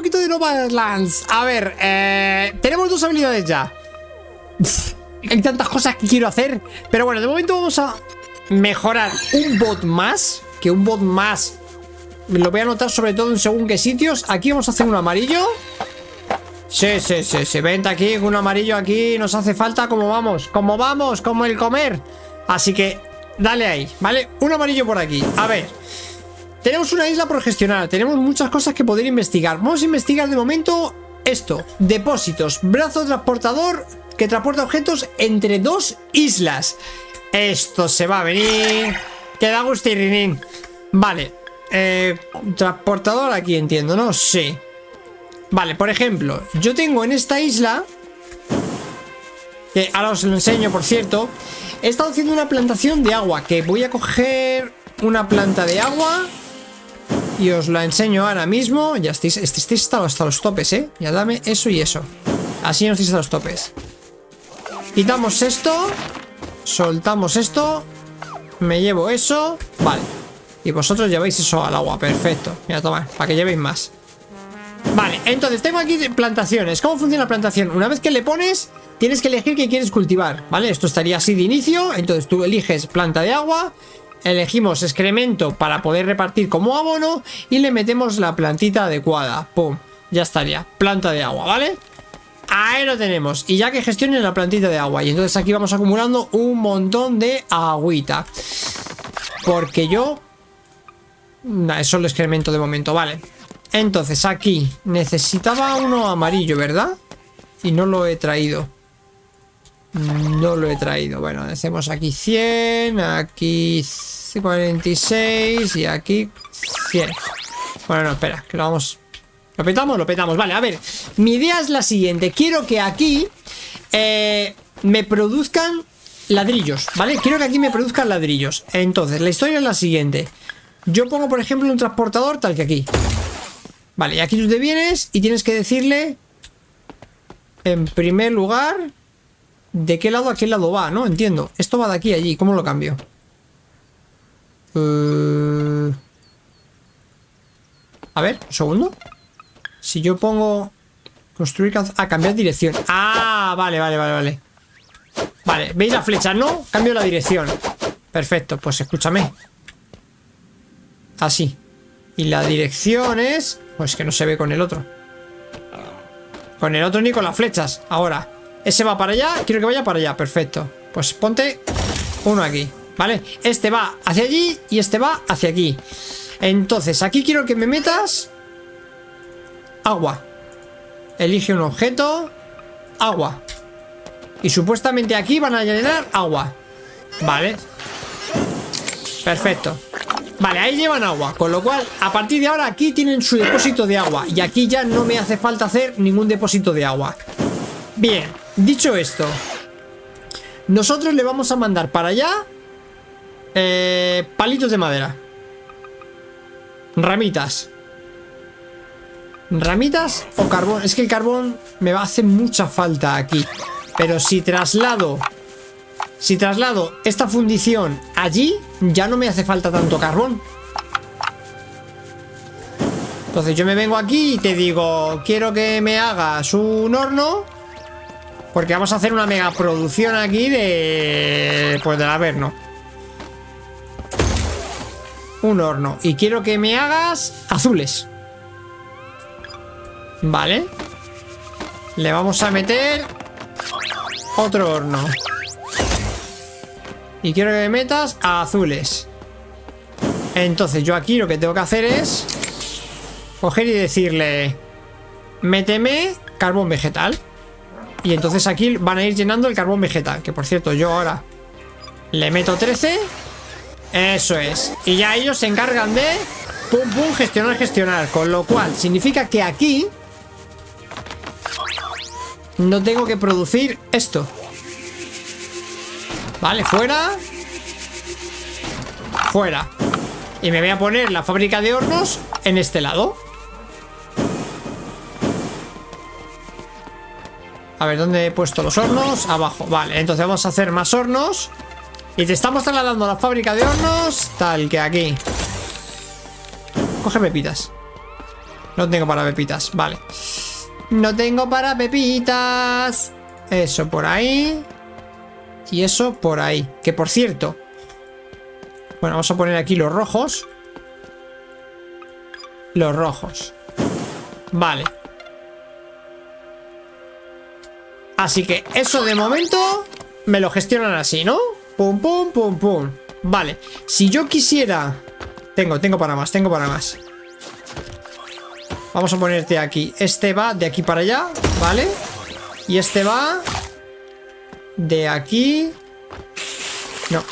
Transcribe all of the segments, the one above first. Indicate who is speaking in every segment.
Speaker 1: poquito de Nomadlands. A ver, tenemos dos habilidades ya. Hay tantas cosas que quiero hacer. Pero bueno, de momento vamos a mejorar un bot más. Que un bot más lo voy a anotar sobre todo en según qué sitios. Aquí vamos a hacer un amarillo. Sí. Vente aquí, un amarillo aquí. Nos hace falta como vamos, como el comer. Así que dale ahí, ¿vale? Un amarillo por aquí. A ver, tenemos una isla por gestionar. Tenemos muchas cosas que poder investigar. Vamos a investigar de momento esto. Depósitos, brazo transportador que transporta objetos entre dos islas. Esto se va a venir. Queda gustirrinín. Vale, transportador aquí entiendo, ¿no? Sí. Vale, por ejemplo, yo tengo en esta isla, que ahora os lo enseño, por cierto. He estado haciendo una plantación de agua, que voy a coger una planta de agua y os la enseño ahora mismo. Ya estáis hasta los topes, ¿eh? Ya dame eso y eso. Así no estáis hasta los topes. Quitamos esto, soltamos esto, me llevo eso. Vale. Y vosotros lleváis eso al agua, perfecto. Mira, toma, para que llevéis más. Vale, entonces tengo aquí plantaciones. ¿Cómo funciona la plantación? Una vez que le pones, tienes que elegir qué quieres cultivar, ¿vale? Esto estaría así de inicio. Entonces tú eliges planta de agua, elegimos excremento para poder repartir como abono y le metemos la plantita adecuada. Pum, ya estaría, planta de agua, ¿vale? Ahí lo tenemos. Y ya que gestionen la plantita de agua. Y entonces aquí vamos acumulando un montón de agüita. Porque yo... es solo excremento de momento, vale. Entonces aquí necesitaba uno amarillo, ¿verdad? Y no lo he traído. No lo he traído. Bueno, hacemos aquí 100, aquí 46 y aquí 100. Bueno, no, espera, que lo vamos... ¿Lo petamos? Lo petamos, vale, a ver. Mi idea es la siguiente. Quiero que aquí me produzcan ladrillos, ¿vale? Quiero que aquí me produzcan ladrillos. Entonces, la historia es la siguiente. Yo pongo, por ejemplo, un transportador tal que aquí. Vale, y aquí tú te vienes y tienes que decirle, en primer lugar, de qué lado a qué lado va, ¿no? Entiendo. Esto va de aquí a allí. ¿Cómo lo cambio? A ver, un segundo. Si yo pongo construir... cambiar dirección. Ah, vale. Vale, ¿veis la flecha? No, cambio la dirección. Perfecto, pues escúchame. Así. Y la dirección es... pues que no se ve con el otro. Con el otro ni con las flechas. Ahora, ese va para allá. Quiero que vaya para allá, perfecto. Pues ponte uno aquí, ¿vale? Este va hacia allí y este va hacia aquí. Entonces, aquí quiero que me metas agua. Elige un objeto. Agua. Y supuestamente aquí van a llenar agua. Vale. Perfecto. Vale, ahí llevan agua, con lo cual a partir de ahora aquí tienen su depósito de agua. Y aquí ya no me hace falta hacer ningún depósito de agua. Bien, dicho esto, nosotros le vamos a mandar para allá palitos de madera. Ramitas. Ramitas o carbón. Es que el carbón me va a hacer mucha falta aquí. Pero si traslado esta fundición allí, ya no me hace falta tanto carbón. Entonces yo me vengo aquí y te digo, quiero que me hagas un horno, porque vamos a hacer una mega producción aquí de... pues del averno. Un horno. Y quiero que me hagas azules. Vale. Le vamos a meter otro horno. Y quiero que me metas a azules. Entonces yo aquí lo que tengo que hacer es coger y decirle, méteme carbón vegetal. Y entonces aquí van a ir llenando el carbón vegetal. Que por cierto, yo ahora le meto 13. Eso es. Y ya ellos se encargan de pum pum, gestionar. Con lo cual significa que aquí no tengo que producir esto. Vale, fuera. Fuera. Y me voy a poner la fábrica de hornos en este lado. A ver, ¿dónde he puesto los hornos? Abajo, vale, entonces vamos a hacer más hornos. Y te estamos trasladando a la fábrica de hornos tal que aquí. Coge pepitas. No tengo para pepitas, vale. No tengo para pepitas. Eso por ahí. Y eso por ahí. Que por cierto. Bueno, vamos a poner aquí los rojos. Los rojos. Vale. Así que eso de momento me lo gestionan así, ¿no? Pum, pum, pum, pum. Vale. Si yo quisiera... Tengo para más, tengo para más. Vamos a ponerte aquí. Este va de aquí para allá, ¿vale? Y este va de aquí. No.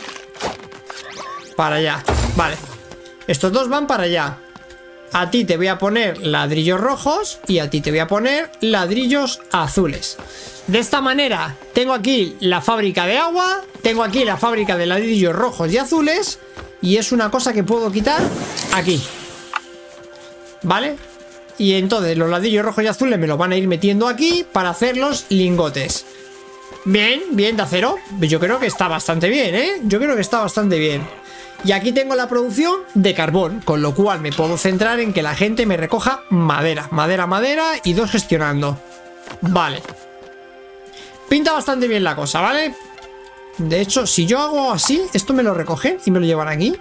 Speaker 1: Para allá, vale. Estos dos van para allá. A ti te voy a poner ladrillos rojos y a ti te voy a poner ladrillos azules. De esta manera tengo aquí la fábrica de agua, tengo aquí la fábrica de ladrillos rojos y azules. Y es una cosa que puedo quitar aquí, ¿vale? Y entonces los ladrillos rojos y azules me los van a ir metiendo aquí para hacer los lingotes. Bien, bien de acero. Yo creo que está bastante bien, ¿eh? Yo creo que está bastante bien. Y aquí tengo la producción de carbón, con lo cual me puedo centrar en que la gente me recoja madera. Madera, madera y dos gestionando. Vale. Pinta bastante bien la cosa, ¿vale? De hecho, si yo hago así, esto me lo recogen y me lo llevan aquí.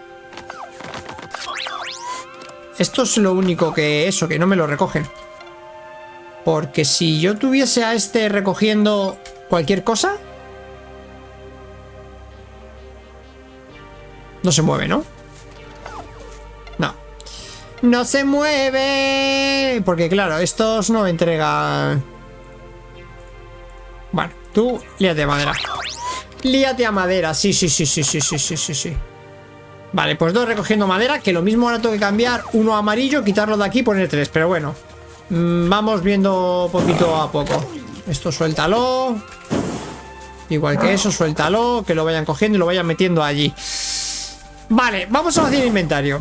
Speaker 1: Esto es lo único que... Eso, que no me lo recogen. Porque si yo tuviese a este recogiendo cualquier cosa... No se mueve, ¿no? No. ¡No se mueve! Porque claro, estos no entregan... Bueno, tú líate a madera. Líate a madera, sí. Vale, pues dos recogiendo madera. Que lo mismo ahora tengo que cambiar uno amarillo, quitarlo de aquí y poner tres. Pero bueno, vamos viendo poquito a poco. Esto suéltalo. Igual que eso, suéltalo. Que lo vayan cogiendo y lo vayan metiendo allí. Vale, vamos a hacer el inventario.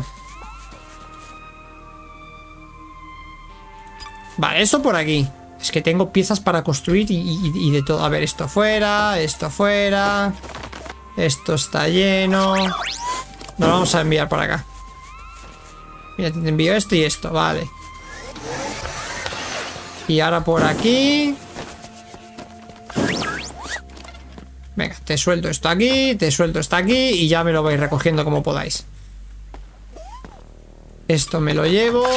Speaker 1: Vale, esto por aquí. Es que tengo piezas para construir y de todo. A ver, esto fuera, esto fuera. Esto está lleno. Nos lo vamos a enviar para acá. Mira, te envío esto y esto, vale. Y ahora por aquí. Venga, te suelto esto aquí, te suelto esto aquí y ya me lo vais recogiendo como podáis. Esto me lo llevo.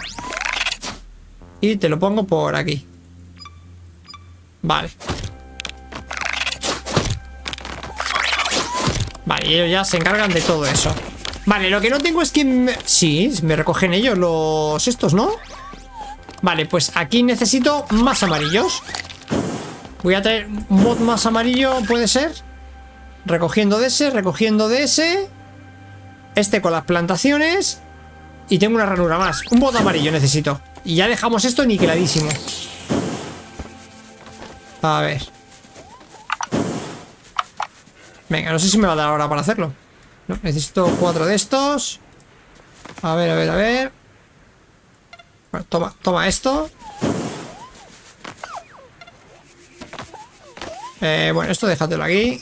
Speaker 1: Y te lo pongo por aquí. Vale. Vale, y ellos ya se encargan de todo eso. Vale, lo que no tengo es que... Sí, me recogen ellos los... estos, ¿no? Vale, pues aquí necesito más amarillos. Voy a traer un bot más amarillo, ¿puede ser? Recogiendo de ese, recogiendo de ese. Este con las plantaciones. Y tengo una ranura más. Un bot amarillo necesito. Y ya dejamos esto niqueladísimo. A ver. Venga, no sé si me va a dar ahora para hacerlo. No, necesito 4 de estos. A ver, a ver, a ver. Bueno, toma esto. Bueno, esto déjatelo aquí.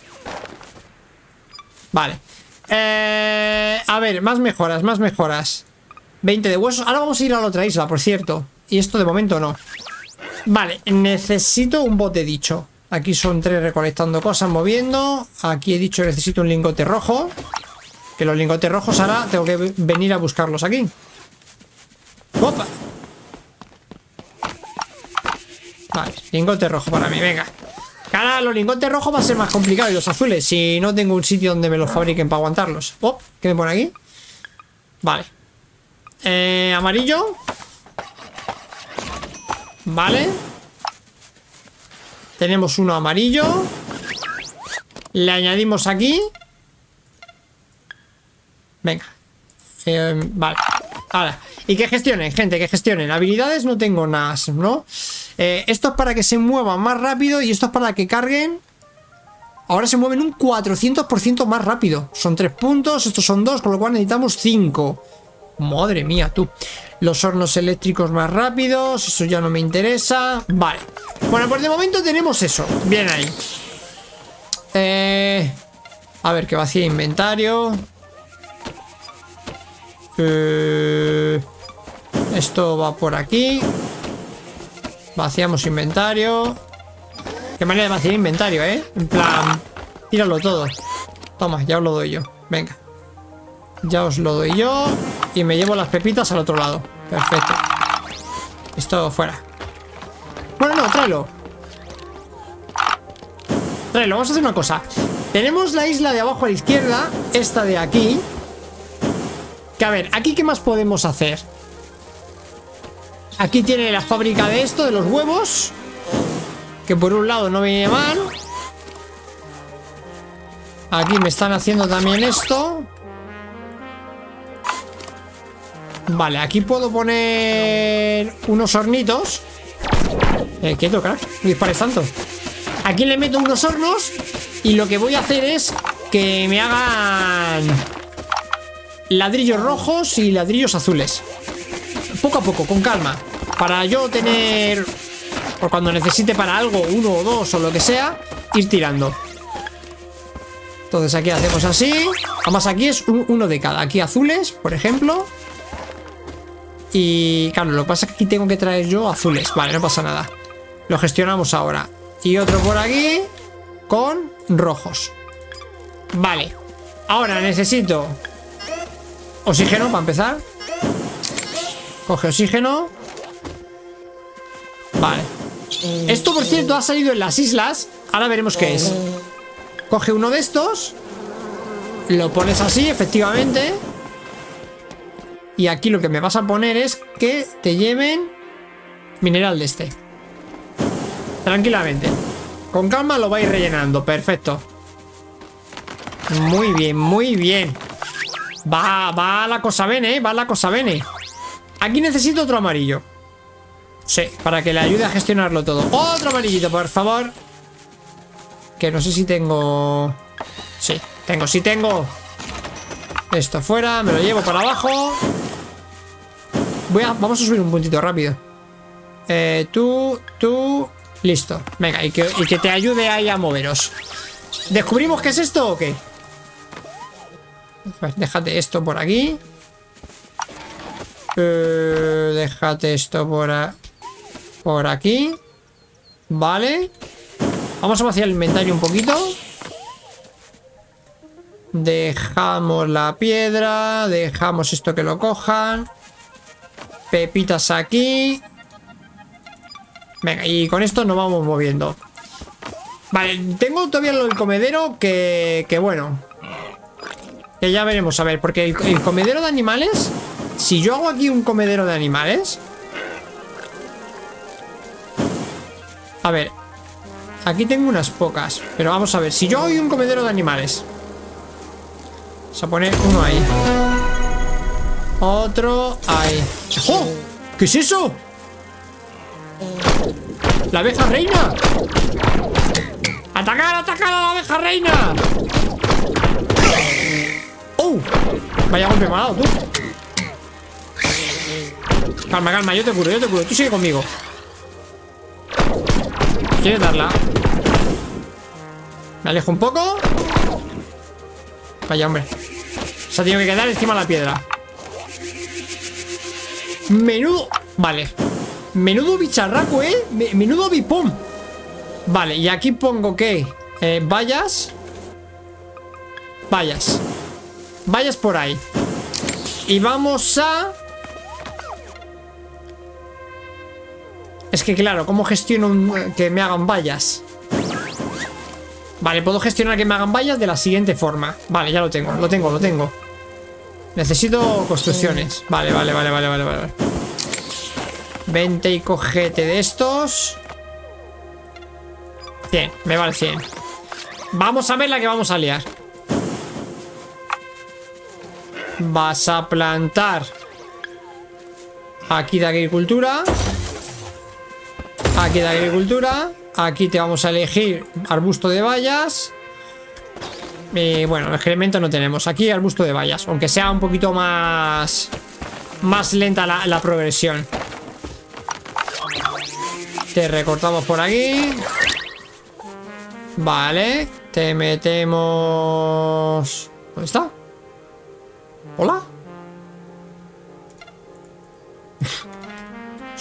Speaker 1: Vale. A ver, más mejoras, más mejoras. 20 de huesos. Ahora vamos a ir a la otra isla, por cierto. Y esto de momento no. Vale, necesito un bote dicho. Aquí son 3 recolectando cosas, moviendo. Aquí he dicho que necesito un lingote rojo. Que los lingotes rojos ahora tengo que venir a buscarlos aquí. ¡Opa! Vale, lingote rojo para mí, venga. Ahora los lingotes rojos va a ser más complicado. Y los azules, si no tengo un sitio donde me los fabriquen para aguantarlos. Oh, ¿qué me pone aquí? Vale. Amarillo. Vale. Tenemos uno amarillo. Le añadimos aquí. Venga. Vale. Ahora. Y que gestionen, gente, que gestionen. Habilidades no tengo nada, ¿no? Esto es para que se muevan más rápido. Y esto es para que carguen. Ahora se mueven un 400% más rápido. Son 3 puntos, estos son 2, con lo cual necesitamos 5. Madre mía, tú. Los hornos eléctricos más rápidos. Eso ya no me interesa. Vale. Bueno, pues de momento tenemos eso. Bien ahí. A ver, que vacía inventario. Esto va por aquí. Vaciamos inventario. Qué manera de vaciar inventario, ¿eh? En plan, tíralo todo. Toma, ya os lo doy yo. Venga. Ya os lo doy yo. Y me llevo las pepitas al otro lado. Perfecto. Esto fuera. Bueno, no, tráelo. Tráelo, vamos a hacer una cosa. Tenemos la isla de abajo a la izquierda. Esta de aquí. Que a ver, aquí ¿qué más podemos hacer? Aquí tiene la fábrica de esto, de los huevos. Que por un lado no viene mal. Aquí me están haciendo también esto. Vale, aquí puedo poner unos hornitos. Quieto, crack, no dispares tanto. Aquí le meto unos hornos. Y lo que voy a hacer es que me hagan ladrillos rojos y ladrillos azules. Poco a poco, con calma. Para yo tener, por cuando necesite para algo, uno o dos o lo que sea, ir tirando. Entonces aquí hacemos así. Además aquí es uno de cada. Aquí azules, por ejemplo. Y claro, lo que pasa es que aquí tengo que traer yo azules. Vale, no pasa nada. Lo gestionamos ahora. Y otro por aquí con rojos. Vale. Ahora necesito oxígeno para empezar. Coge oxígeno. Vale. Esto, por cierto, ha salido en las islas. Ahora veremos qué es. Coge uno de estos. Lo pones así, efectivamente. Y aquí lo que me vas a poner es que te lleven mineral de este. Tranquilamente. Con calma lo vais rellenando. Perfecto. Muy bien, muy bien. Va la cosa bene, va la cosa bene. Aquí necesito otro amarillo. Sí, para que le ayude a gestionarlo todo. Otro amarillito, por favor. Que no sé si tengo... Sí, tengo. Esto fuera, me lo llevo para abajo. Vamos a subir un puntito rápido. Tú. Listo. Venga, y que te ayude ahí a moveros. ¿Descubrimos qué es esto o qué? Pues déjate esto por aquí. Déjate esto por aquí. Vale. Vamos a vaciar el inventario un poquito. Dejamos la piedra. Dejamos esto que lo cojan. Pepitas aquí. Venga, y con esto nos vamos moviendo. Vale, tengo todavía lo del comedero que bueno. Que ya veremos, a ver, porque el comedero de animales. Si yo hago aquí un comedero de animales. A ver. Aquí tengo unas pocas. Pero vamos a ver, si yo hago un comedero de animales. Vamos a poner uno ahí. Otro ahí. ¡Oh! ¿Qué es eso? ¡La abeja reina! ¡Atacar, atacar a la abeja reina! ¡Oh! Vaya golpe me ha dado, tú. Calma, calma, yo te curo. Tú sigue conmigo. ¿Quieres darla? Me alejo un poco. Vaya, hombre. Se ha tenido que quedar encima de la piedra. Menudo... Vale. Menudo bicharraco, ¿eh? Menudo bipom. Vale, y aquí pongo ¿qué? Vallas. Vallas por ahí. Y vamos a... Es que claro, ¿cómo gestiono que me hagan vallas? Vale, puedo gestionar que me hagan vallas de la siguiente forma. Vale, ya lo tengo. Necesito construcciones. Vale. Vente y cogete de estos. 100, me vale 100. Vamos a ver la que vamos a liar. Vas a plantar aquí de agricultura. Aquí de agricultura. Aquí te vamos a elegir arbusto de bayas. Bueno, el excremento no tenemos. Aquí arbusto de bayas, aunque sea un poquito más lenta la progresión. Te recortamos por aquí. Vale. Te metemos... ¿Dónde está? ¿Hola?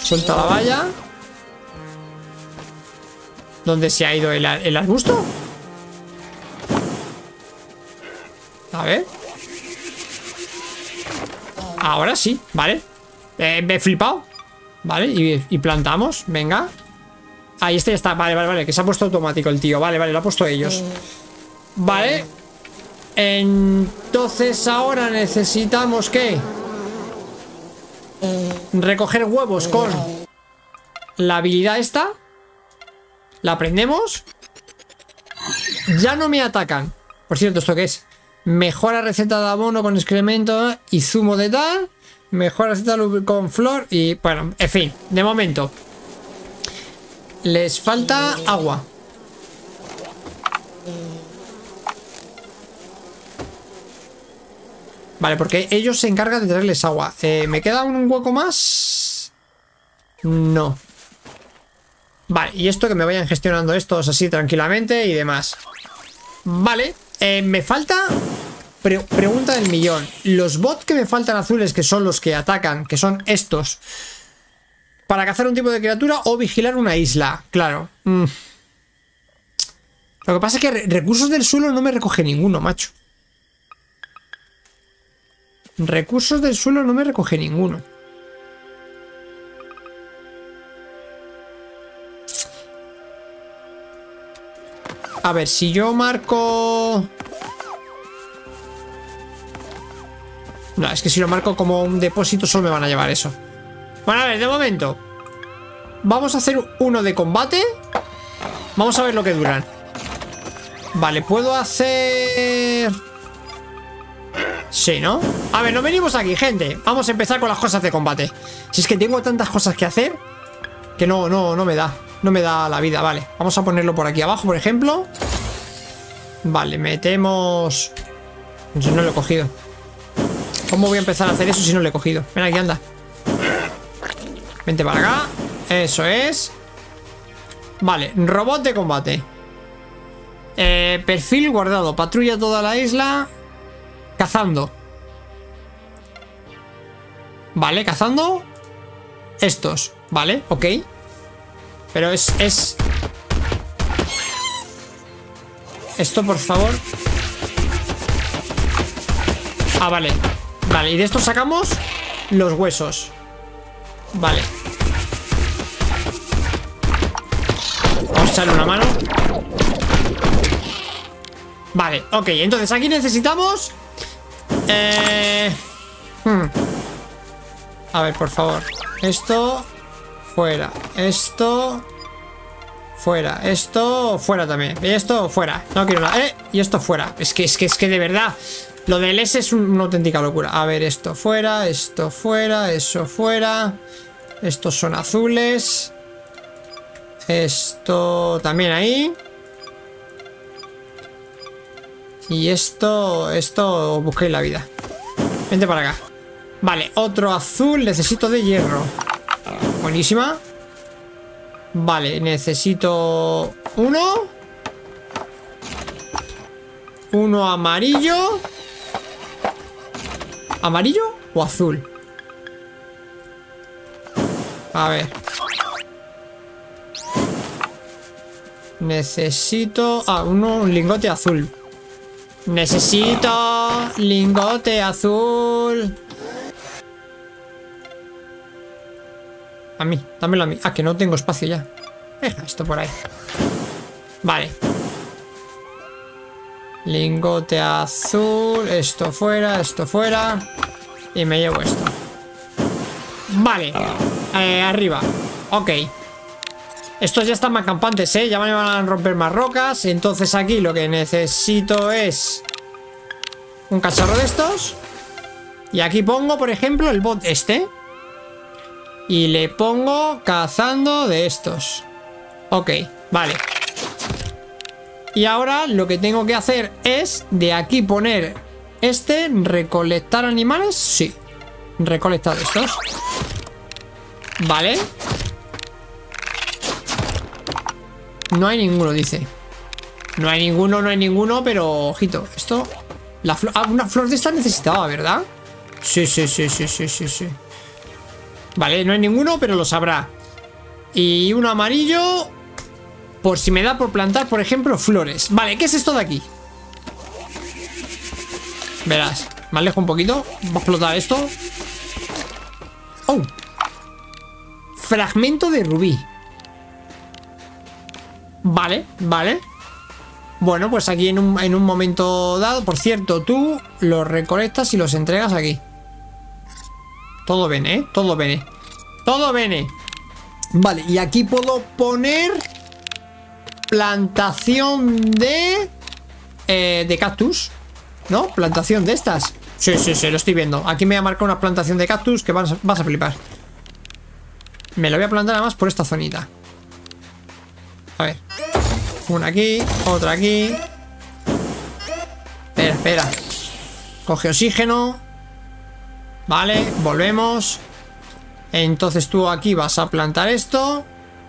Speaker 1: Suelta la valla. ¿Dónde se ha ido el arbusto? A ver. Ahora sí, vale. Me he flipado. Vale, y plantamos, venga. Ahí este ya está, vale, que se ha puesto automático el tío. Vale, lo ha puesto ellos. Vale. Entonces ahora necesitamos ¿qué? Recoger huevos con la habilidad esta. La aprendemos. Ya no me atacan. Por cierto, ¿esto qué es? Mejora receta de abono con excremento y zumo de tal. Mejora receta con flor. Y bueno, en fin, de momento les falta agua. Vale, porque ellos se encargan de traerles agua. ¿Me queda un hueco más? No. Vale, y esto que me vayan gestionando estos así tranquilamente y demás. Vale, me falta... pregunta del millón. Los bots que me faltan azules, que son los que atacan, que son estos, para cazar un tipo de criatura o vigilar una isla. Claro. Lo que pasa es que recursos del suelo no me recoge ninguno, macho. Recursos del suelo no me recoge ninguno. A ver, si yo marco... No, es que si lo marco como un depósito solo me van a llevar eso. Bueno, a ver, de momento vamos a hacer uno de combate. Vamos a ver lo que duran. Vale, puedo hacer... Sí, ¿no? A ver, nos venimos aquí, gente. Vamos a empezar con las cosas de combate. Si es que tengo tantas cosas que hacer que no me da. No me da la vida, vale. Vamos a ponerlo por aquí abajo, por ejemplo. Vale, metemos... Si no lo he cogido. ¿Cómo voy a empezar a hacer eso si no lo he cogido? Ven aquí, anda. Vente para acá. Eso es. Vale, robot de combate. Perfil guardado. Patrulla toda la isla. Cazando. Vale, cazando. Estos, vale, ok. Pero es... Esto, por favor. Ah, vale. Vale, y de estos sacamos los huesos. Vale. Vamos a echarle una mano. Vale, ok. Entonces aquí necesitamos... A ver, por favor. Esto... Fuera. Esto... Fuera. Esto... Fuera también. Y esto... Fuera. No quiero nada. Y esto fuera. Es que de verdad... Lo del S es una auténtica locura. A ver, esto fuera. Esto fuera. Eso fuera. Estos son azules. Esto... También ahí. Y esto... Esto... Busquéis la vida. Vente para acá. Vale, otro azul. Necesito de hierro. Buenísima. Vale, necesito... Uno amarillo. ¿Amarillo o azul? A ver. Necesito... Ah, un lingote azul. Necesito lingote azul. A mí, dámelo a mí. Ah, que no tengo espacio ya. Deja esto por ahí. Vale. Lingote azul. Esto fuera, esto fuera. Y me llevo esto. Vale. Arriba. Ok. Estos ya están más campantes, ¿eh? Ya me van a romper más rocas. Entonces aquí lo que necesito es un cacharro de estos. Y aquí pongo, por ejemplo, el bot este. Y le pongo cazando de estos. Ok, vale. Y ahora lo que tengo que hacer es de aquí poner este, recolectar animales. Sí, recolectar estos. Vale. No hay ninguno, dice. No hay ninguno, pero ojito. Esto, la flor, una flor de esta necesitaba, ¿verdad? Sí. Vale, no hay ninguno, pero lo sabrá. Y uno amarillo, por si me da por plantar, por ejemplo, flores. Vale, ¿qué es esto de aquí? Verás, me alejo un poquito. Va a explotar esto. ¡Oh! Fragmento de rubí. Vale, vale. Bueno, pues aquí en un momento dado. Por cierto, tú los recolectas y los entregas aquí. Todo viene, ¿eh? Todo viene. Todo viene. Vale, y aquí puedo poner plantación de cactus, ¿no? Plantación de estas. Sí, sí, sí, lo estoy viendo. Aquí me voy a marcar una plantación de cactus que vas a flipar. Me lo voy a plantar además por esta zonita. A ver. Una aquí, otra aquí. Espera, espera. Coge oxígeno. Vale, volvemos. Entonces tú aquí vas a plantar esto.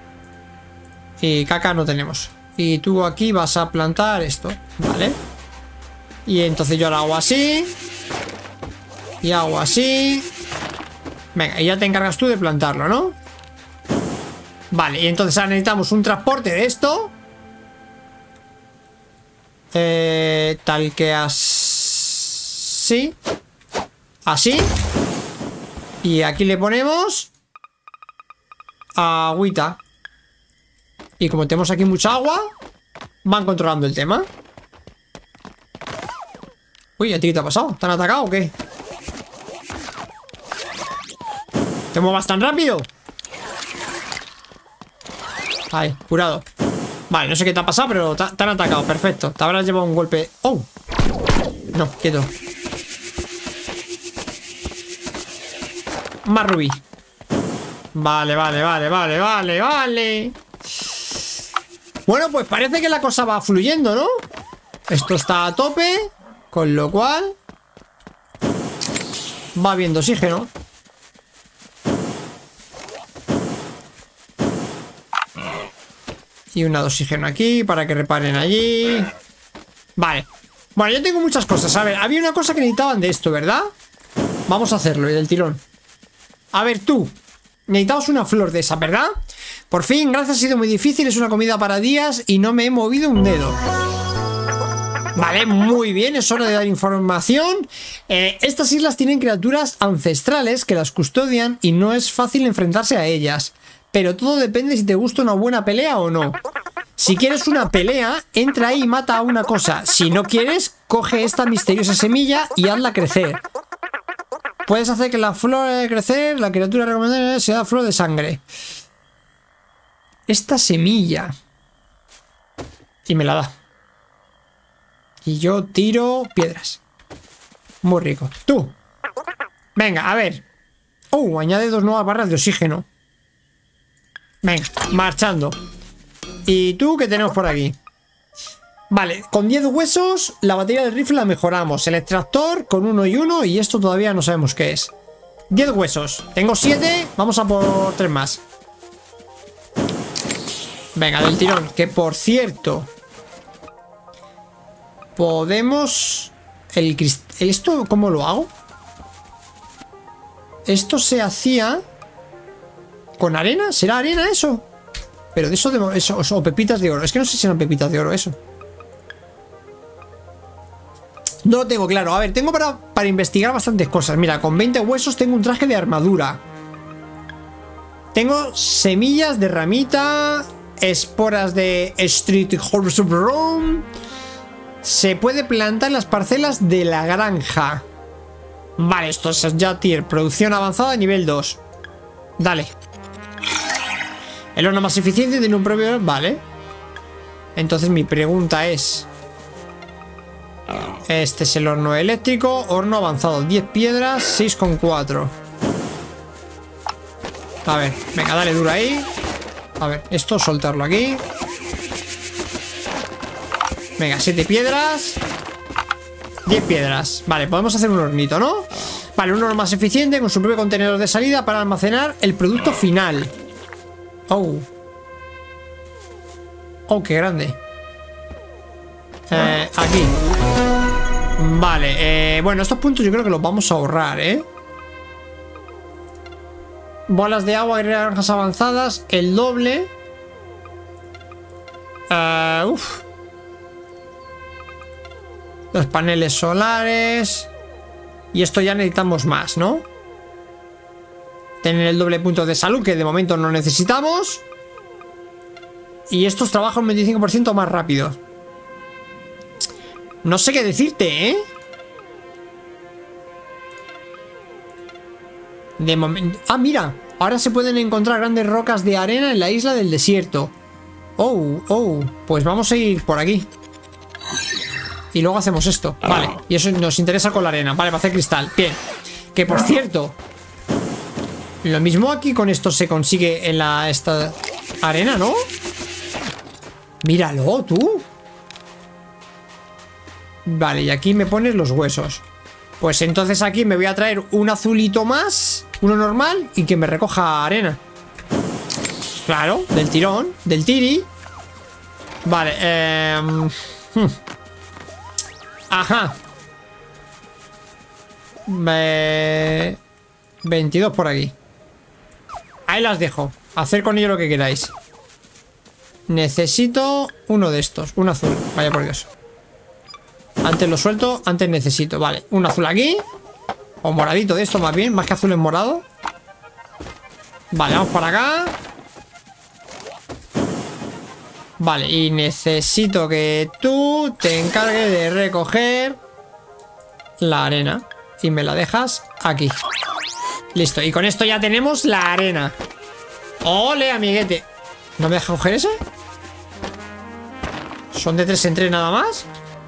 Speaker 1: Y caca no tenemos. Y tú aquí vas a plantar esto. Vale. Y entonces yo lo hago así. Y hago así. Venga, y ya te encargas tú de plantarlo, ¿no? Vale, y entonces ahora necesitamos un transporte de esto. Tal que así. Así. Y aquí le ponemos agüita. Y como tenemos aquí mucha agua, van controlando el tema. Uy, ¿a ti qué te ha pasado? ¿Te han atacado o qué? ¿Te muevas tan rápido? Ahí, curado. Vale, no sé qué te ha pasado, pero te han atacado. Perfecto, te habrás llevado un golpe. ¡Oh! No, quieto. Más rubí. Vale, vale, vale, vale, vale, vale. Bueno, pues parece que la cosa va fluyendo, ¿no? Esto está a tope, con lo cual va habiendo oxígeno. Y una de oxígeno aquí para que reparen allí. Vale. Bueno, yo tengo muchas cosas. A ver, había una cosa que necesitaban de esto, ¿verdad? Vamos a hacerlo, y del tirón. A ver, tú. Necesitamos una flor de esa, ¿verdad? Por fin, gracias, ha sido muy difícil. Es una comida para días y no me he movido un dedo. Vale, muy bien, es hora de dar información. Estas islas tienen criaturas ancestrales que las custodian y no es fácil enfrentarse a ellas. Pero todo depende si te gusta una buena pelea o no. Si quieres una pelea, entra ahí y mata a una cosa. Si no quieres, coge esta misteriosa semilla y hazla crecer. Puedes hacer que la flor crecer. La criatura recomendada sea flor de sangre. Esta semilla. Y me la da. Y yo tiro piedras. Muy rico. Tú. Venga, a ver. Añade 2 nuevas barras de oxígeno. Venga, marchando. ¿Y tú qué tenemos por aquí? Vale, con 10 huesos la batería del rifle la mejoramos. El extractor con 1 y 1. Y esto todavía no sabemos qué es. 10 huesos, tengo 7. Vamos a por 3 más. Venga, del tirón. Que por cierto, podemos... ¿Esto cómo lo hago? Esto se hacía con arena. ¿Será arena eso? Pero de eso, o pepitas de oro. Es que no sé si eran pepitas de oro eso. No lo tengo claro. A ver, tengo para investigar bastantes cosas. Mira, con 20 huesos tengo un traje de armadura. Tengo semillas de ramita, esporas de Street Horse Room. Se puede plantar en las parcelas de la granja. Vale, esto es ya tier. Producción avanzada nivel 2. Dale. El horno más eficiente tiene un propio... Vale. Entonces mi pregunta es... Este es el horno eléctrico. Horno avanzado. 10 piedras, 6,4. A ver, venga, dale duro ahí. A ver, esto soltarlo aquí. Venga, 7 piedras, 10 piedras. Vale, podemos hacer un hornito, ¿no? Vale, un horno más eficiente con su propio contenedor de salida para almacenar el producto final. Oh, qué grande. Aquí. Vale, bueno, estos puntos yo creo que los vamos a ahorrar, ¿eh? Bolas de agua, granjas avanzadas. El doble. Los paneles solares. Y esto ya necesitamos más, ¿no? Tener el doble punto de salud, que de momento no necesitamos. Y estos trabajan un 25% más rápido. No sé qué decirte, ¿eh? De momento... Ah, mira. Ahora se pueden encontrar grandes rocas de arena en la isla del desierto. Pues vamos a ir por aquí. Y luego hacemos esto. Vale. Y eso nos interesa con la arena. Vale, para hacer cristal. Bien. Que por cierto... Lo mismo aquí con esto se consigue en esta arena, ¿no? Míralo, tú. Vale, y aquí me pones los huesos. Pues entonces aquí me voy a traer un azulito más, uno normal, y que me recoja arena. Claro, del tirón, del tiri. Vale, Ajá. 22 por aquí. Ahí las dejo. Hacer con ello lo que queráis. Necesito uno de estos, un azul. Vaya por Dios. Antes lo suelto, antes necesito. Vale, un azul aquí. O moradito de esto más bien, más que azul es morado. Vale, vamos para acá. Vale, y necesito que tú te encargues de recoger la arena. Y me la dejas aquí. Listo, y con esto ya tenemos la arena. ¡Ole, amiguete! ¿No me deja coger ese? ¿Son de 3 en 3 nada más?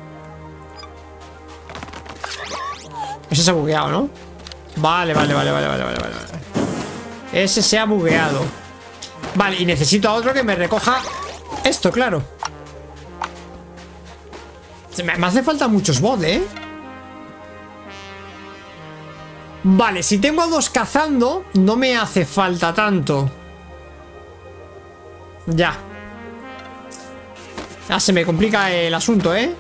Speaker 1: Ese se ha bugueado, ¿no? Vale. Ese se ha bugueado. Vale, y necesito a otro que me recoja esto, claro. Me hace falta muchos bots, ¿eh? Vale, si tengo a 2 cazando, no me hace falta tanto. Ya se me complica el asunto, ¿eh?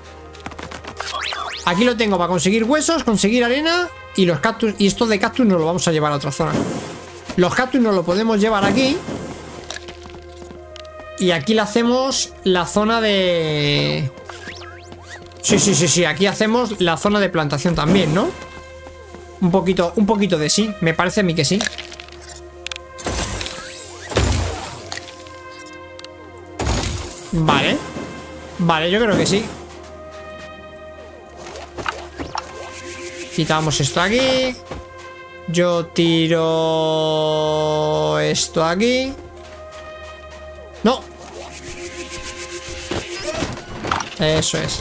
Speaker 1: Aquí lo tengo para conseguir huesos, conseguir arena y los cactus. Y esto de cactus nos lo vamos a llevar a otra zona. Los cactus nos lo podemos llevar aquí. Y aquí le hacemos la zona de... Sí, aquí hacemos la zona de plantación también, ¿no? Un poquito de sí, me parece a mí que sí. Vale, yo creo que sí. Quitamos esto aquí. Yo tiro esto aquí. No. Eso es.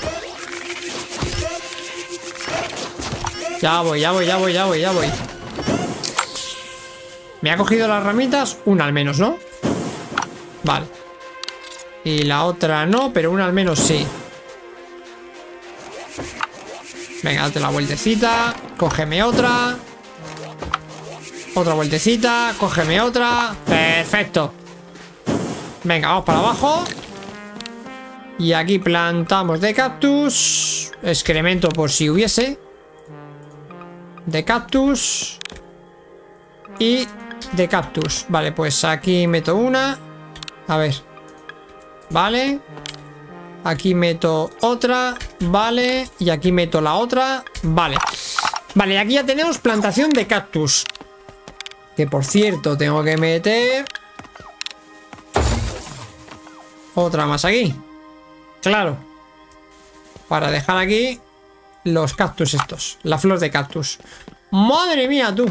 Speaker 1: Ya voy. Me ha cogido las ramitas. Una al menos, ¿no? Vale. Y la otra no, pero una al menos sí. Venga, date la vueltecita. Cógeme otra. Otra vueltecita. Cógeme otra. Perfecto. Venga, vamos para abajo. Y aquí plantamos de cactus. Excremento por si hubiese. De cactus. Y de cactus. Vale, pues aquí meto una. A ver. Vale. Aquí meto otra. Vale. Y aquí meto la otra. Vale. Vale, aquí ya tenemos plantación de cactus. Que por cierto, tengo que meter otra más aquí. Claro. Para dejar aquí los cactus estos. La flor de cactus. ¡Madre mía, tú!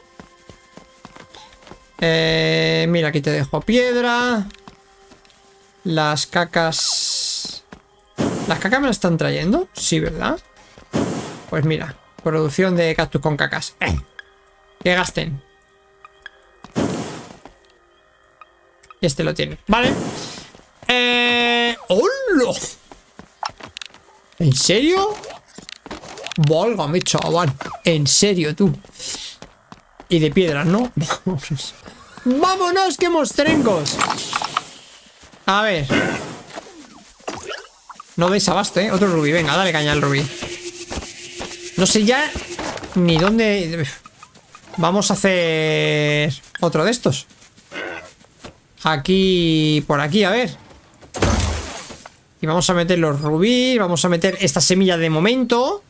Speaker 1: Mira, aquí te dejo piedra. Las cacas... ¿Las cacas me las están trayendo? Sí, ¿verdad? Pues mira, producción de cactus con cacas. Que gasten. Y este lo tiene. Vale. ¡Hola! ¿En serio? Válgame, chaval. En serio, tú. Y de piedras, ¿no? Vámonos. ¡Vámonos, que mostrencos! A ver. No veis abasto, ¿eh? Otro rubí. Venga, dale caña al rubí. No sé ya ni dónde... Vamos a hacer otro de estos. Aquí, por aquí, a ver. Y vamos a meter los rubíes. Vamos a meter esta semilla de momento.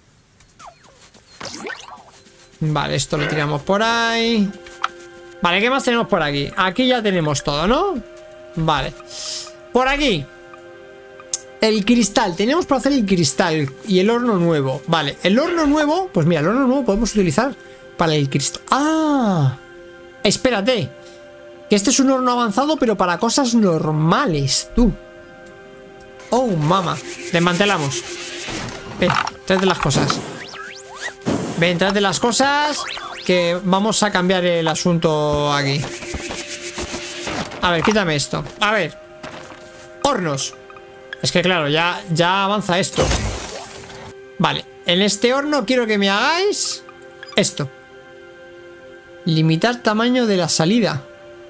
Speaker 1: Vale, esto lo tiramos por ahí. Vale, ¿qué más tenemos por aquí? Aquí ya tenemos todo, ¿no? Vale. Por aquí. El cristal. Tenemos para hacer el cristal. Y el horno nuevo. Vale, el horno nuevo. Pues mira, el horno nuevo podemos utilizar para el cristal. ¡Ah! Espérate. Que este es un horno avanzado, pero para cosas normales, tú. Oh, mama. Desmantelamos. Ven, tráete las cosas. Ven, tráete las cosas. Que vamos a cambiar el asunto aquí. A ver, quítame esto. A ver. Hornos. Es que claro, ya avanza esto. Vale, en este horno quiero que me hagáis esto. Limitar tamaño de la salida.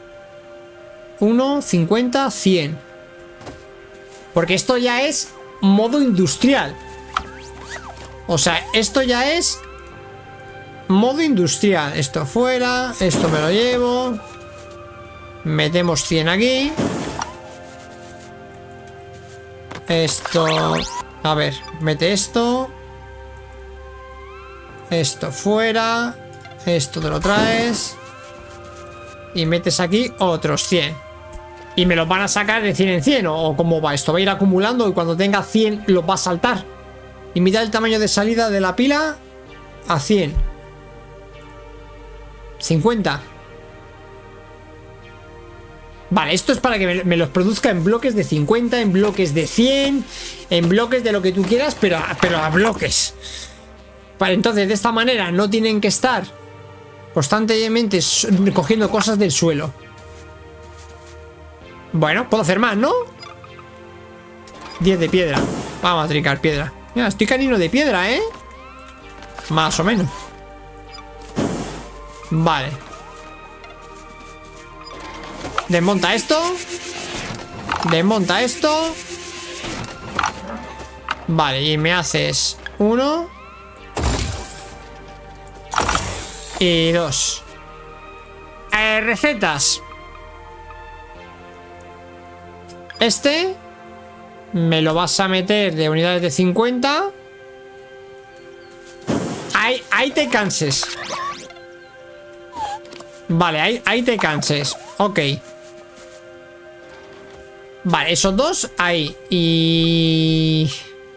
Speaker 1: 1, 50, 100. Porque esto ya es modo industrial. O sea, esto ya es modo industrial. Esto fuera, esto me lo llevo. Metemos 100 aquí. Esto... A ver, mete esto. Esto fuera. Esto te lo traes. Y metes aquí otros 100. Y me los van a sacar de 100 en 100. ¿O cómo va? Esto va a ir acumulando y cuando tenga 100 los va a saltar. Limitar el tamaño de salida de la pila a 100. 50. Vale, esto es para que me los produzca en bloques de 50, en bloques de 100, en bloques de lo que tú quieras, pero a bloques. Vale, entonces de esta manera no tienen que estar constantemente cogiendo cosas del suelo. Bueno, puedo hacer más, ¿no? 10 de piedra. Vamos a trincar piedra. Mira, estoy canino de piedra, ¿eh? Más o menos. Vale. Desmonta esto. Desmonta esto. Vale, y me haces 1 y 2. Recetas. Este me lo vas a meter de unidades de 50. Ahí te canses. Vale, ahí te canses. Ok. Vale, esos dos ahí. Y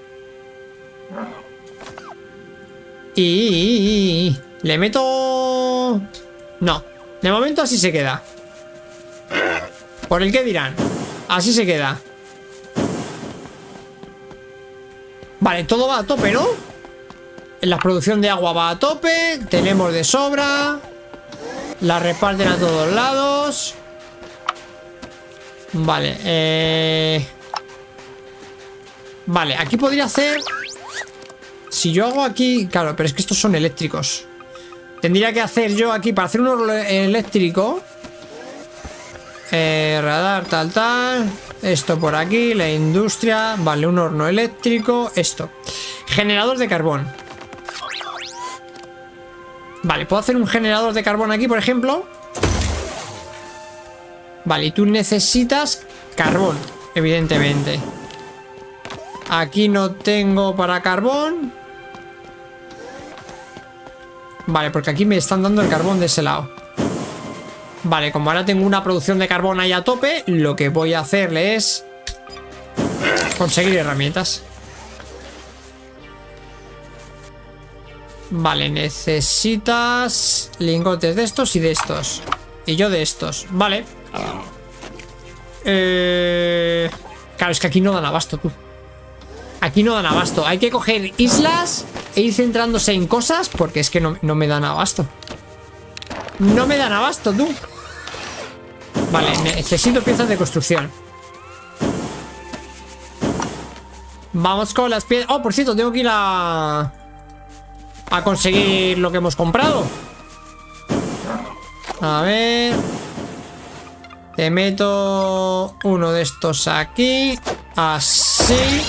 Speaker 1: le meto... No, de momento así se queda. ¿Por el qué dirán? Así se queda. Vale, todo va a tope, ¿no? La producción de agua va a tope. Tenemos de sobra. La reparten a todos lados. Vale, vale, aquí podría hacer... Si yo hago aquí... Claro, pero es que estos son eléctricos. Tendría que hacer yo aquí, para hacer un horno eléctrico, radar, tal. Esto por aquí, la industria. Vale, un horno eléctrico. Esto. Generador de carbón. Vale, puedo hacer un generador de carbón aquí, por ejemplo. Vale, y tú necesitas carbón, evidentemente. Aquí no tengo para carbón. Vale, porque aquí me están dando el carbón de ese lado. Vale, como ahora tengo una producción de carbón ahí a tope, lo que voy a hacerle es conseguir herramientas. Vale, necesitas lingotes de estos y de estos. Y yo de estos, vale. Claro, es que aquí no dan abasto, tú. Aquí no dan abasto. Hay que coger islas e ir centrándose en cosas, porque es que no me dan abasto. No me dan abasto, tú. Vale, necesito piezas de construcción. Vamos con las piezas. Oh, por cierto, tengo que ir a conseguir lo que hemos comprado. A ver. Te meto uno de estos aquí. Así.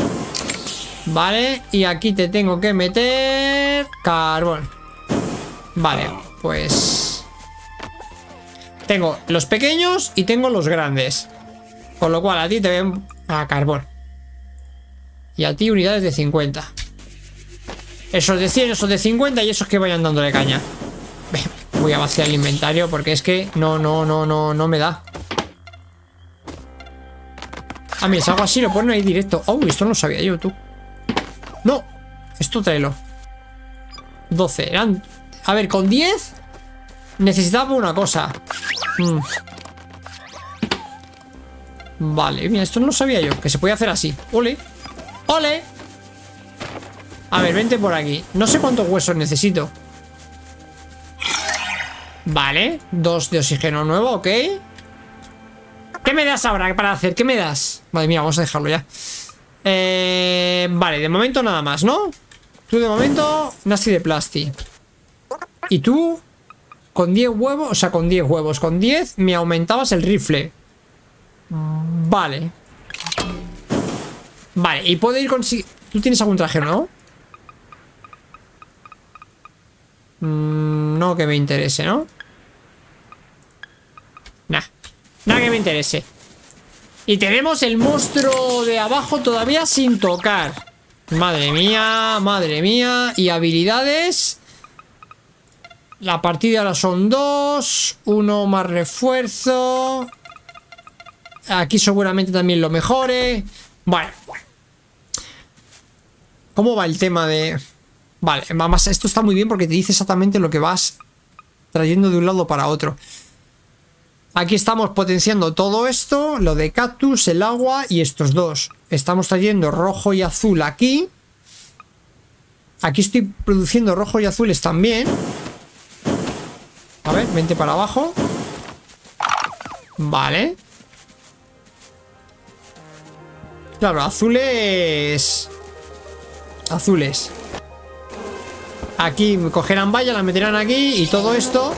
Speaker 1: Vale, y aquí te tengo que meter carbón. Vale, pues... tengo los pequeños y tengo los grandes. Con lo cual a ti te ven a carbón. Y a ti unidades de 50. Esos de 100, esos de 50 y esos que vayan dándole caña. Voy a vaciar el inventario porque es que no me da. Ah, mira, es algo así, lo ponen ahí directo. Oh, esto no lo sabía yo, tú. No, esto tráelo. 12, eran... A ver, con 10 necesitaba una cosa. Vale, mira, esto no lo sabía yo. Que se puede hacer así. ¡Ole! ¡Ole! A ver, vente por aquí. No sé cuántos huesos necesito. Vale, 2 de oxígeno nuevo, ok. ¿Qué me das ahora para hacer? ¿Qué me das? Madre mía, vamos a dejarlo ya. Vale, de momento nada más, ¿no? Tú de momento, Nasty de Plasti. Y tú, con 10 huevos, o sea, con 10 huevos, con 10 me aumentabas el rifle. Vale. Vale, y puedo ir consiguiendo... ¿Tú tienes algún traje, no? No que me interese, ¿no? Nah, nada que me interese. Y tenemos el monstruo de abajo todavía sin tocar. Madre mía, madre mía. Y habilidades. La partida ahora son 2. 1 más refuerzo. Aquí seguramente también lo mejore. Vale. ¿Cómo va el tema de...? Vale, además esto está muy bien porque te dice exactamente lo que vas trayendo de un lado para otro. Aquí estamos potenciando todo esto, lo de cactus, el agua y estos dos. Estamos trayendo rojo y azul aquí. Aquí estoy produciendo rojo y azules también. A ver, vente para abajo. Vale. Claro, azules... Azules. Aquí cogerán vallas, las meterán aquí y todo esto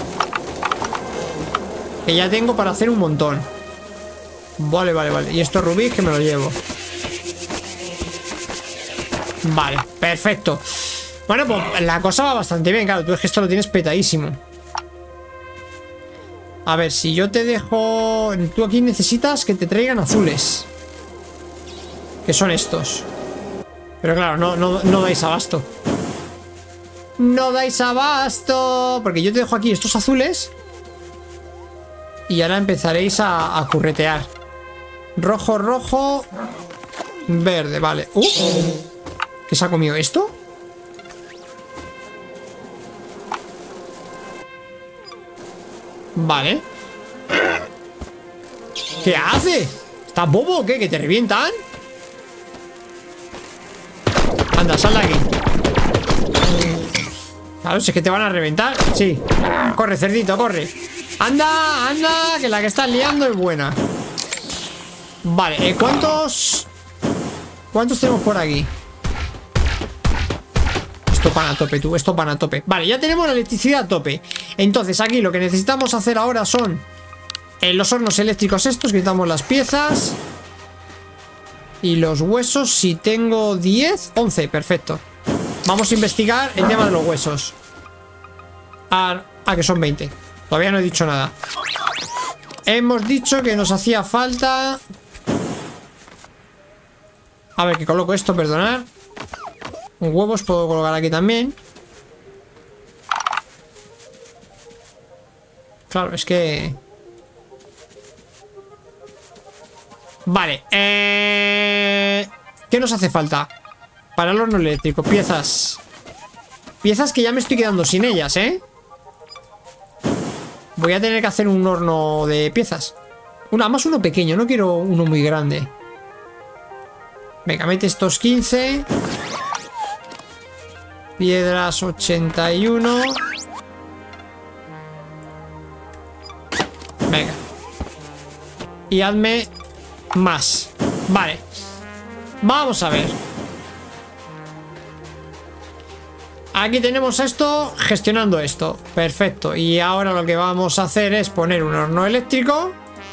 Speaker 1: que ya tengo para hacer un montón. Vale, vale, vale. Y estos rubíes que me los llevo. Vale, perfecto. Bueno, pues la cosa va bastante bien. Claro, tú es que esto lo tienes petadísimo. A ver, si yo te dejo... Tú aquí necesitas que te traigan azules. Que son estos. Pero claro, no dais abasto. No dais abasto. Porque yo te dejo aquí estos azules. Y ahora empezaréis a curretear. Rojo, rojo. Verde, vale. ¿Qué se ha comido esto? Vale. ¿Qué hace? ¿Estás bobo o qué? ¿Que te revientan? Anda, sal de aquí. Claro, si es que te van a reventar. Sí. Corre, cerdito, corre. Anda, anda, que la que estás liando es buena. Vale, ¿cuántos tenemos por aquí? Esto van a tope, tú, esto van a tope. Vale, ya tenemos la electricidad a tope. Entonces aquí lo que necesitamos hacer ahora son los hornos eléctricos estos, que necesitamos las piezas. Y los huesos, si tengo 10, 11, perfecto. Vamos a investigar el tema de los huesos. Que son 20. Todavía no he dicho nada. Hemos dicho que nos hacía falta... A ver, que coloco esto, perdonad. Huevos puedo colocar aquí también. Claro, es que... Vale, ¿qué nos hace falta? Para el horno eléctrico, piezas. Piezas que ya me estoy quedando sin ellas, ¿eh? Voy a tener que hacer un horno de piezas. Más uno pequeño, no quiero uno muy grande. Venga, mete estos 15. Piedras 81. Venga. Y hazme más. Vale. Vamos a ver. Aquí tenemos esto, gestionando esto. Perfecto. Y ahora lo que vamos a hacer es poner un horno eléctrico.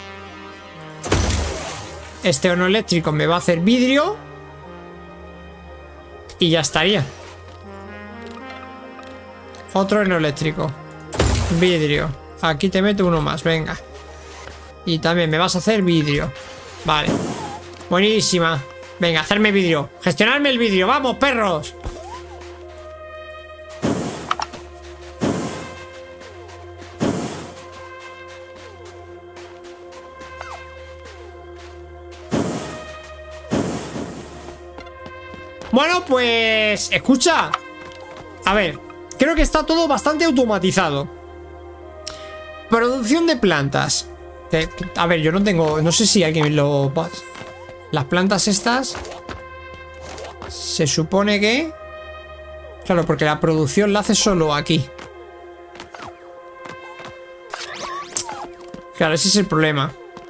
Speaker 1: Este horno eléctrico me va a hacer vidrio. Y ya estaría. Otro horno eléctrico. Vidrio. Aquí te meto uno más, venga. Y también me vas a hacer vidrio. Vale. Buenísima. Venga, hacerme vidrio. Gestionarme el vidrio. ¡Vamos, perros! Bueno, pues... Escucha. A ver, creo que está todo bastante automatizado. Producción de plantas. A ver, yo no tengo... No sé si alguien lo... Las plantas estas... Se supone que... Claro, porque la producción la hace solo aquí. Claro, ese es el problema.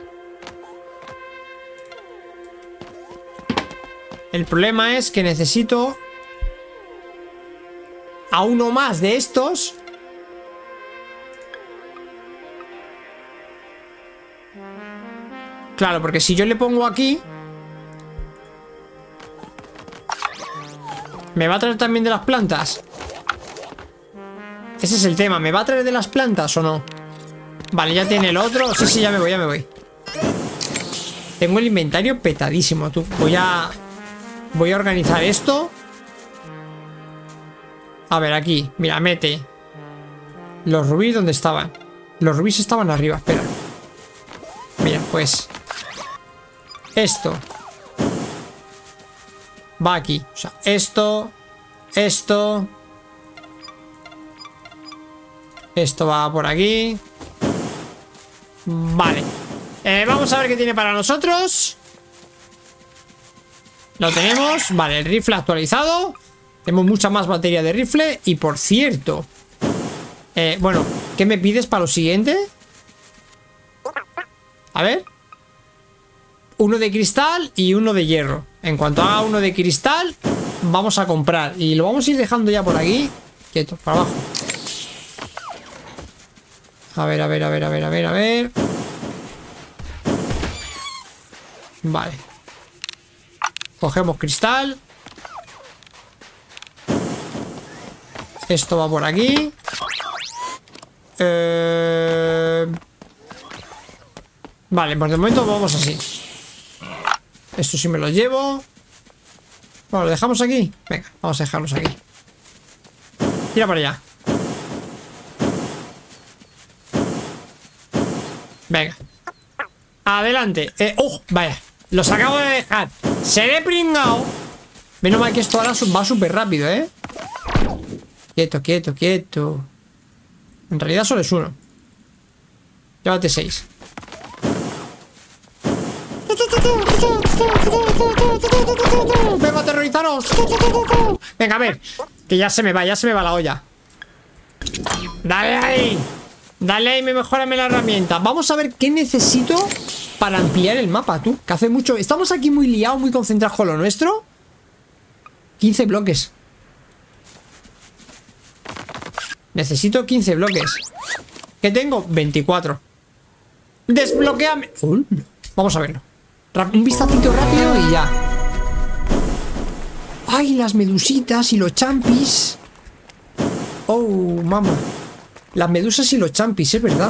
Speaker 1: El problema es que necesito a uno más de estos. Claro, porque si yo le pongo aquí, ¿me va a traer también de las plantas? Ese es el tema. ¿Me va a traer de las plantas o no? Vale, ya tiene el otro. Sí, sí, ya me voy, ya me voy. Tengo el inventario petadísimo, tú. Voy a organizar esto. A ver, aquí. Mira, mete. Los rubíes, ¿dónde estaban? Los rubíes estaban arriba, espera. Mira, pues esto va aquí. O sea, esto va por aquí. Vale. Vamos a ver qué tiene para nosotros. Lo tenemos. Vale, el rifle actualizado. Tenemos mucha más batería de rifle. Y por cierto, bueno, ¿qué me pides para lo siguiente? A ver. Uno de cristal y uno de hierro. En cuanto haga uno de cristal, vamos a comprar. Y lo vamos a ir dejando ya por aquí. Quieto, para abajo. A ver, a ver, a ver, a ver, a ver, a ver. Vale. Cogemos cristal. Esto va por aquí. Vale, pues de momento vamos así. Esto sí me lo llevo. Bueno, lo dejamos aquí. Venga, vamos a dejarlos aquí. Tira para allá. Venga. Adelante. ¡Oh! Vaya. Los acabo de dejar. Seré pringao. Menos mal que esto ahora va súper rápido, ¿eh? Quieto, quieto, quieto. En realidad solo es uno. Llévate 6. Venga, aterrorizaros. Venga, a ver. Que ya se me va la olla. Dale ahí. Dale ahí, mejórame la herramienta. Vamos a ver qué necesito para ampliar el mapa, tú. Que hace mucho... Estamos aquí muy liados, muy concentrados con lo nuestro. 15 bloques. Necesito 15 bloques. ¿Qué tengo? 24. Desbloqueame. Vamos a verlo. Un vistacito rápido y ya. ¡Ay, las medusitas y los champis! ¡Oh, mamá! Las medusas y los champis, es verdad.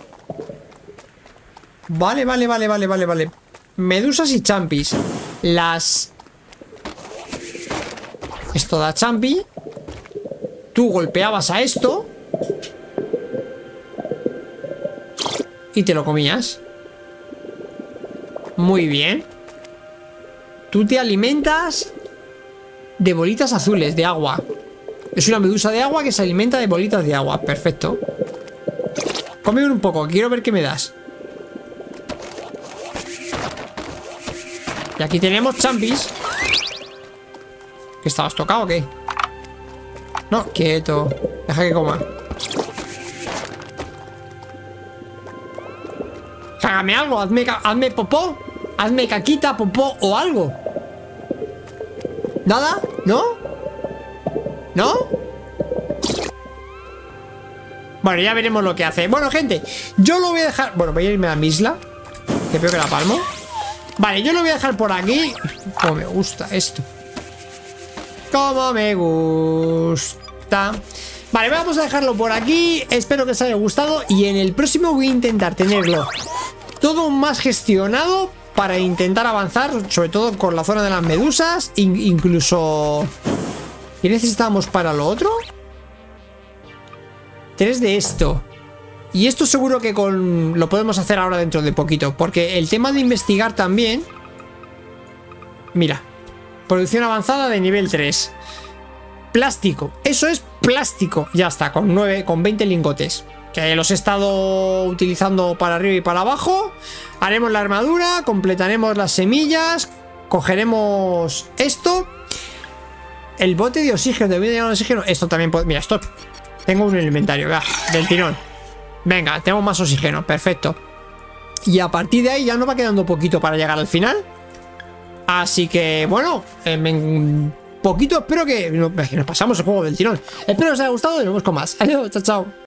Speaker 1: Vale, vale, vale, vale, vale, vale. Medusas y champis. Las... Esto da champi. Tú golpeabas a esto y te lo comías. Muy bien. Tú te alimentas de bolitas azules, de agua. Es una medusa de agua que se alimenta de bolitas de agua. Perfecto. Come un poco, quiero ver qué me das. Y aquí tenemos champis. ¿Qué estabas tocado o qué? No, quieto. Deja que coma. Hágame algo, hazme popó. Hazme caquita, popó o algo. ¿Nada? ¿No? ¿No? Bueno, ya veremos lo que hace. Bueno, gente, yo lo voy a dejar... Bueno, voy a irme a mi isla, que veo que la palmo. Vale, yo lo voy a dejar por aquí. Como me gusta esto. Como me gusta. Vale, vamos a dejarlo por aquí. Espero que os haya gustado. Y en el próximo voy a intentar tenerlo todo más gestionado para intentar avanzar, sobre todo con la zona de las medusas. Incluso... ¿qué necesitamos para lo otro? 3 de esto. Y esto seguro que lo podemos hacer ahora dentro de poquito. Porque el tema de investigar también... Mira. Producción avanzada de nivel 3. Plástico. Eso es plástico. Ya está, con 20 lingotes. Que los he estado utilizando para arriba y para abajo. Haremos la armadura. Completaremos las semillas. Cogeremos esto. El bote de oxígeno. De oxígeno. Esto también puede... Mira, esto... Tengo un inventario. Ya, del tirón. Venga, tenemos más oxígeno. Perfecto. Y a partir de ahí ya nos va quedando poquito para llegar al final. Así que, bueno, poquito espero que nos pasamos el juego del tirón. Espero que os haya gustado y nos vemos con más. Adiós, chao, chao.